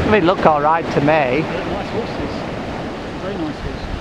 They look alright to me. Nice horses. Very nice horses.